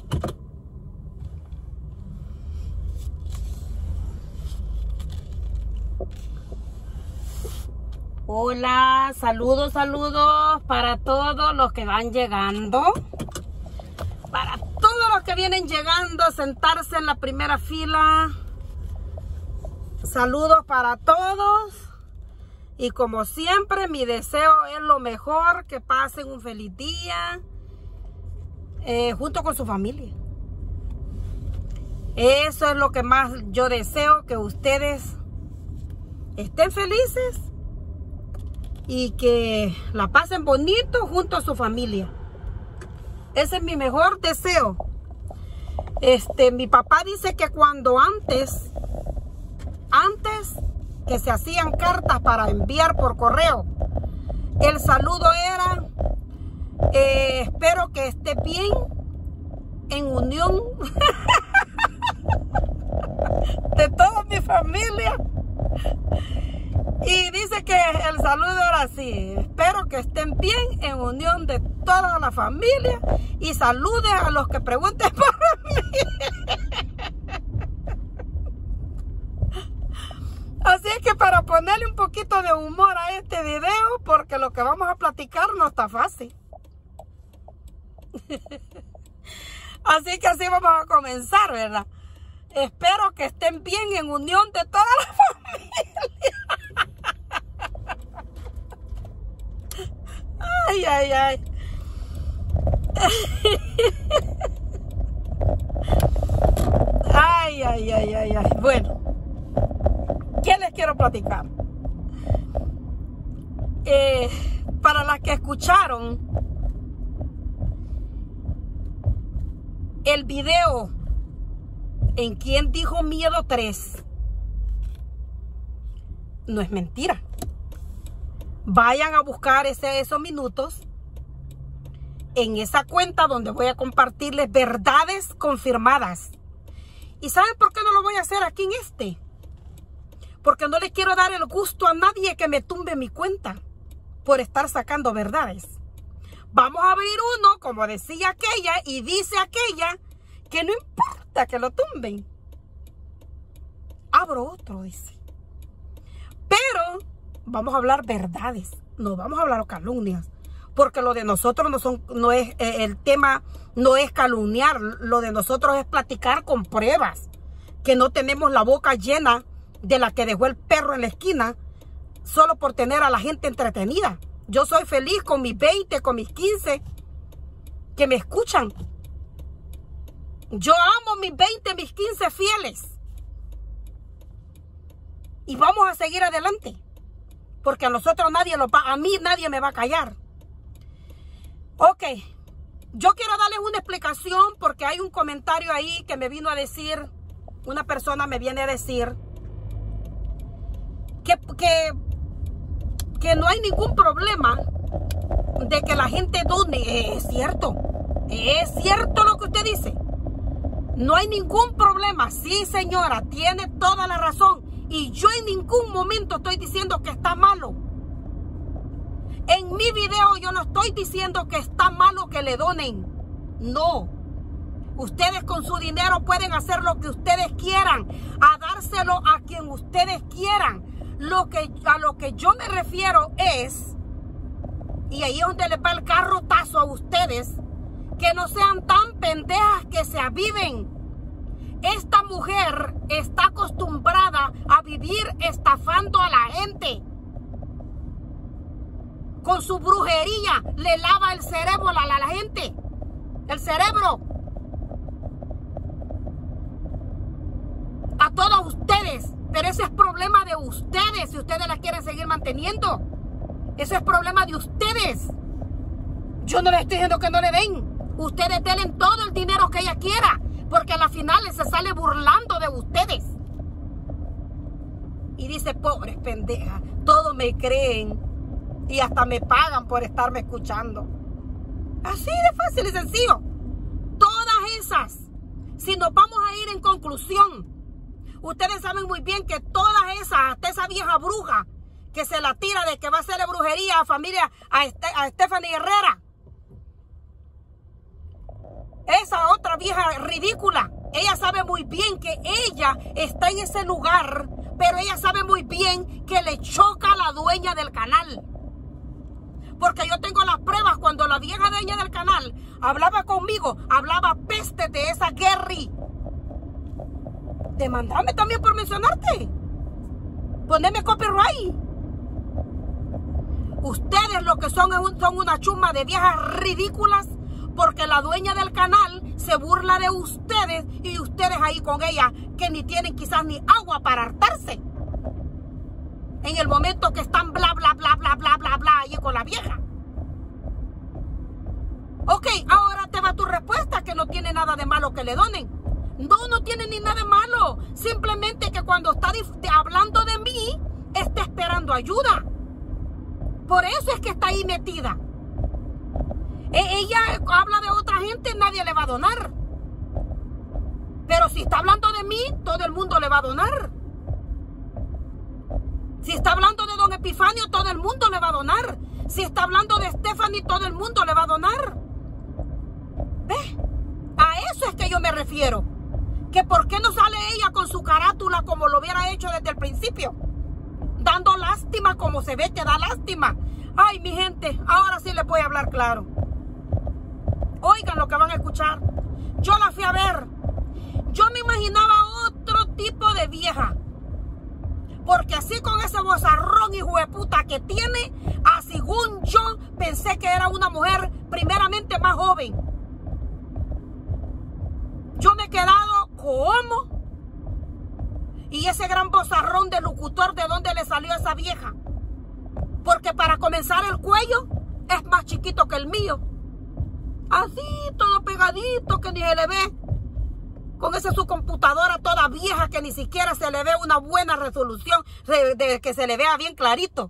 Hola, saludos para todos los que van llegando. Para todos los que vienen llegando a sentarse en la primera fila. Saludos para todos. Y como siempre, mi deseo es lo mejor, que pasen un feliz día junto con su familia. Eso es lo que más yo deseo, que ustedes estén felices y que la pasen bonito junto a su familia. Ese es mi mejor deseo. Mi papá dice que cuando antes que se hacían cartas para enviar por correo, el saludo era espero que esté bien en unión de toda mi familia. Y dice que el saludo era así: espero que estén bien en unión de toda la familia y salude a los que pregunten por mí. Así es que para ponerle un poquito de humor a este video, porque lo que vamos a platicar no está fácil. Así que así vamos a comenzar, ¿verdad? Espero que estén bien en unión de toda la familia. Ay, ay, ay. Ay, ay, ay, ay, ay. Bueno, ¿qué les quiero platicar? Para las que escucharon el video en Quién Dijo Miedo 3, no es mentira. Vayan a buscar esos minutos en esa cuenta donde voy a compartirles verdades confirmadas. ¿Y saben por qué no lo voy a hacer aquí en Porque no le quiero dar el gusto a nadie que me tumbe mi cuenta por estar sacando verdades. Vamos a abrir uno, como decía aquella y dice aquella, que no importa que lo tumben. Abro otro, dice. Pero vamos a hablar verdades, no vamos a hablar calumnias, porque lo de nosotros no es el tema, no es calumniar, lo de nosotros es platicar con pruebas, que no tenemos la boca llena de la que dejó el perro en la esquina, solo por tener a la gente entretenida. Yo soy feliz con mis 20, con mis 15, que me escuchan. Yo amo mis 20, mis 15 fieles. Y vamos a seguir adelante. Porque a nosotros a mí nadie me va a callar. Ok. Yo quiero darles una explicación porque hay un comentario ahí que me vino a decir, una persona me viene a decir que no hay ningún problema de que la gente done. Es cierto lo que usted dice. No hay ningún problema. Sí, señora, tiene toda la razón. Y yo en ningún momento estoy diciendo que está malo. En mi video yo no estoy diciendo que está malo que le donen. No. Ustedes con su dinero pueden hacer lo que ustedes quieran, a dárselo a quien ustedes quieran. A lo que yo me refiero es, y ahí es donde les va el carrotazo a ustedes, que no sean tan pendejas que se aviven. Esta mujer está acostumbrada a vivir estafando a la gente. Con su brujería le lava el cerebro a la gente. El cerebro. A todos ustedes. Pero ese es problema de ustedes. Si ustedes la quieren seguir manteniendo. Ese es problema de ustedes. Yo no les estoy diciendo que no le den. Ustedes denle todo el dinero que ella quiera. Porque a la final se sale burlando de ustedes. Y dice, pobres pendejas, todos me creen y hasta me pagan por estarme escuchando. Así de fácil y sencillo. Todas esas, si nos vamos a ir en conclusión, ustedes saben muy bien que todas esas, hasta esa vieja bruja que se la tira de que va a hacerle brujería a familia, a Stephanie Herrera. Esa otra una vieja ridícula. Ella sabe muy bien que ella está en ese lugar, pero ella sabe muy bien que le choca a la dueña del canal. Porque yo tengo las pruebas. Cuando la vieja dueña del canal hablaba conmigo, hablaba peste de esa Gary. Demandame también por mencionarte. Poneme copyright. Ustedes lo que son una chusma de viejas ridículas, porque la dueña del canal se burla de ustedes y ustedes ahí con ella que ni tienen quizás ni agua para hartarse. En el momento que están bla, bla, bla, bla, bla, bla, bla, ahí con la vieja. Ok, ahora te va tu respuesta, que no tiene nada de malo que le donen. No tiene ni nada de malo. Simplemente que cuando está hablando de mí, está esperando ayuda. Por eso es que está ahí metida. Ella habla de otra gente, nadie le va a donar. Pero si está hablando de mí, todo el mundo le va a donar. Si está hablando de don Epifanio, todo el mundo le va a donar. Si está hablando de Stephanie, todo el mundo le va a donar. ¿Ves? A eso es que yo me refiero. Que por qué no sale ella con su carátula como lo hubiera hecho desde el principio. Dando lástima como se ve que da lástima. Ay, mi gente, ahora sí les voy a hablar claro. Oigan lo que van a escuchar. Yo la fui a ver. Yo me imaginaba otro tipo de vieja. Porque así con ese vozarrón hijo de puta que tiene, según yo pensé que era una mujer primeramente más joven. Yo me he quedado, ¿cómo? Y ese gran vozarrón de locutor, ¿de dónde le salió a esa vieja? Porque para comenzar el cuello es más chiquito que el mío. Así, todo pegadito, que ni se le ve. Con esa su computadora toda vieja que ni siquiera se le ve una buena resolución, de que se le vea bien clarito.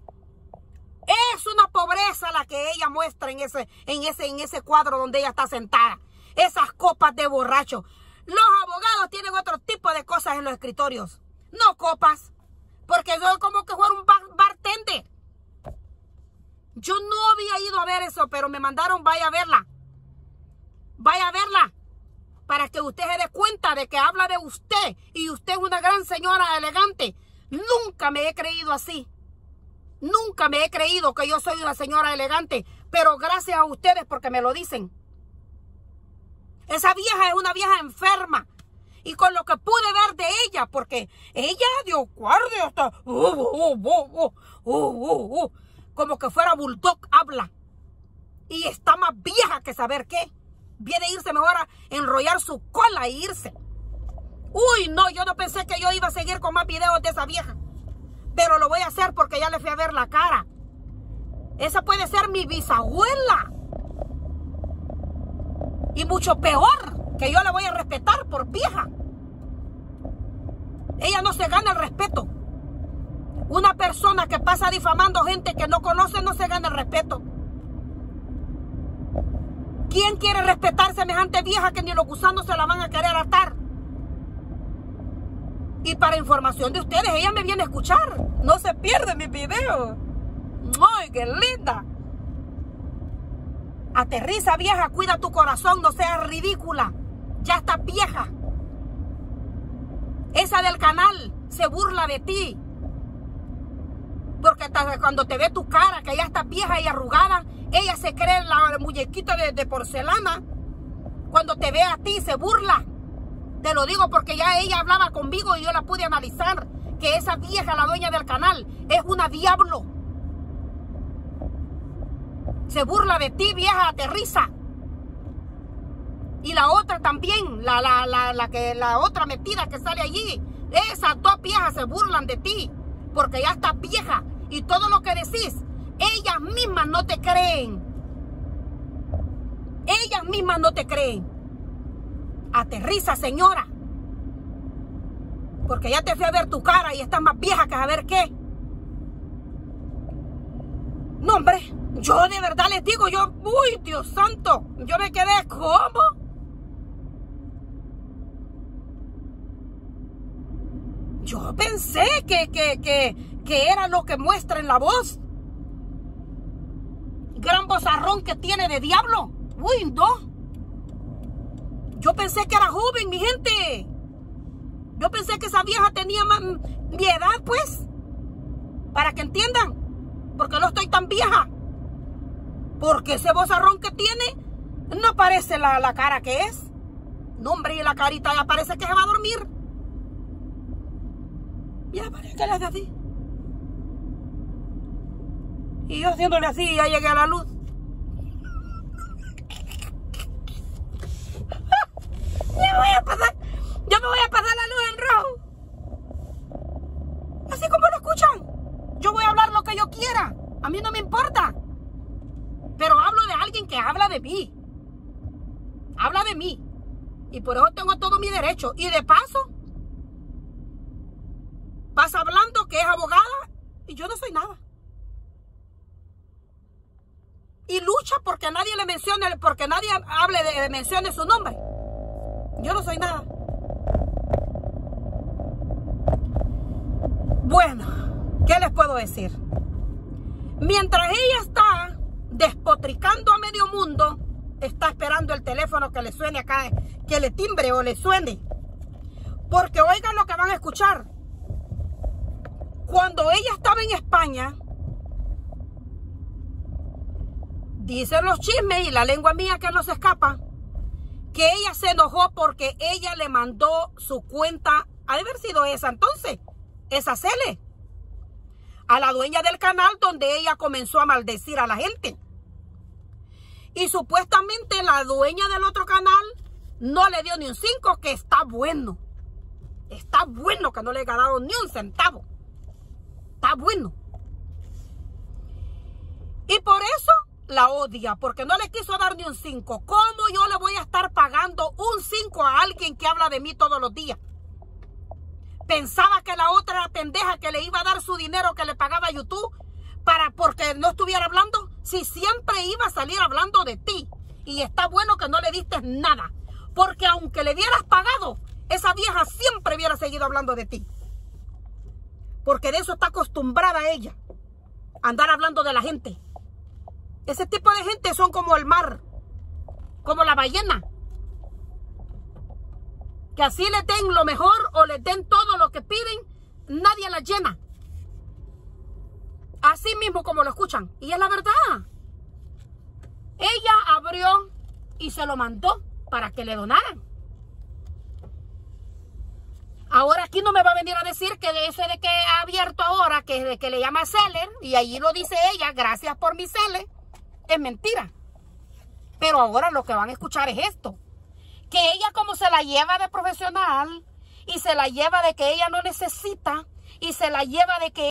Es una pobreza la que ella muestra en ese cuadro donde ella está sentada. Esas copas de borracho. Los abogados tienen otro tipo de cosas en los escritorios. No copas. Porque yo como que fuera un bartender. Yo no había ido a ver eso, pero me mandaron, vaya a verla. Vaya a verla. Para que usted se dé cuenta de que habla de usted. Y usted es una gran señora elegante. Nunca me he creído así. Nunca me he creído que yo soy una señora elegante. Pero gracias a ustedes porque me lo dicen. Esa vieja es una vieja enferma. Y con lo que pude ver de ella, porque ella dio guardia hasta... como que fuera bulldog habla. Y está más vieja que saber qué. Viene a irse mejor a enrollar su cola e irse. Uy, no, yo no pensé que yo iba a seguir con más videos de esa vieja. Pero lo voy a hacer porque ya le fui a ver la cara. Esa puede ser mi bisabuela. Y mucho peor, que yo la voy a respetar por vieja. Ella no se gana el respeto. Una persona que pasa difamando gente que no conoce no se gana el respeto. ¿Quién quiere respetar semejante vieja que ni los gusanos se la van a querer atar? Y para información de ustedes, ella me viene a escuchar. No se pierde mis videos. ¡Ay, qué linda! Aterriza, vieja, cuida tu corazón, no seas ridícula. Ya estás vieja. Esa del canal se burla de ti. Porque cuando te ve tu cara, que ya estás vieja y arrugada, ella se cree la muñequita de porcelana. Cuando te ve a ti, se burla. Te lo digo porque ya ella hablaba conmigo y yo la pude analizar. Que esa vieja, la dueña del canal, es una diablo. Se burla de ti, vieja, aterriza. Y la otra también, la otra metida que sale allí. Esas dos viejas se burlan de ti. Porque ya estás vieja. Y todo lo que decís, ellas mismas no te creen. Ellas mismas no te creen. Aterriza, señora. Porque ya te fui a ver tu cara y estás más vieja que a ver qué. No, hombre. Yo de verdad les digo, uy, Dios santo. Yo me quedé, ¿cómo? Yo pensé que era lo que muestra en la voz. Gran vozarrón que tiene de diablo. Uy, no. pensé que era joven, mi gente. Yo pensé que esa vieja tenía mi edad, pues. Para que entiendan. Porque no estoy tan vieja. Porque ese vozarrón que tiene no parece la cara que es. No, hombre, y la carita ya parece que se va a dormir. Ya parece que le hace así. Y yo haciéndole así, ya llegué a la luz. Yo me voy a pasar la luz en rojo. Así como lo escuchan. Yo voy a hablar lo que yo quiera. A mí no me importa. Pero hablo de alguien que habla de mí. Habla de mí. Y por eso tengo todo mi derecho. Y de paso, pasa hablando que es abogada y yo no soy nada. Y lucha porque nadie le mencione, porque nadie mencione su nombre. Yo no soy nada. Bueno, ¿qué les puedo decir? Mientras ella está despotricando a medio mundo, está esperando el teléfono que le suene acá, que le timbre o le suene. Porque oigan lo que van a escuchar. Cuando ella estaba en España, dicen los chismes y la lengua mía que no se escapa, que ella se enojó porque ella le mandó su cuenta, ha de haber sido esa entonces, esa Cele, a la dueña del canal donde ella comenzó a maldecir a la gente. Y supuestamente la dueña del otro canal no le dio ni un 5, que está bueno. Está bueno que no le haya dado ni un centavo. Está bueno. Y por eso la odia, porque no le quiso dar ni un 5. ¿Cómo yo le voy a estar pagando un 5 a alguien que habla de mí todos los días? Pensaba que la otra era pendeja que le iba a dar su dinero que le pagaba a YouTube porque no estuviera hablando. Si siempre iba a salir hablando de ti. Y está bueno que no le diste nada. Porque aunque le hubieras pagado, esa vieja siempre hubiera seguido hablando de ti. Porque de eso está acostumbrada ella. Andar hablando de la gente. Ese tipo de gente son como el mar. Como la ballena. Que así le den lo mejor o le den todo lo que piden, nadie la llena. Así mismo como lo escuchan. Y es la verdad. Ella abrió y se lo mandó para que le donaran. Ahora aquí no me va a venir a decir que de eso de que ha abierto ahora, que de que le llama seller, y allí lo dice ella, gracias por mi seller, es mentira. Pero ahora lo que van a escuchar es esto. Que ella como se la lleva de profesional y se la lleva de que ella no necesita y se la lleva de que